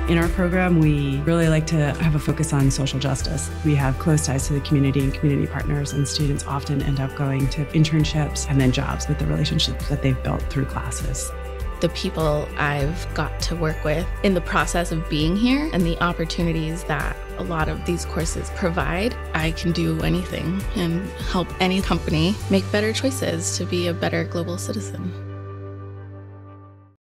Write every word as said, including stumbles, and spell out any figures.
In our program, we really like to have a focus on social justice. We have close ties to the community and community partners, and students often end up going to internships and then jobs with the relationships that they've built through classes. The people I've got to work with in the process of being here and the opportunities that a lot of these courses provide, I can do anything and help any company make better choices to be a better global citizen.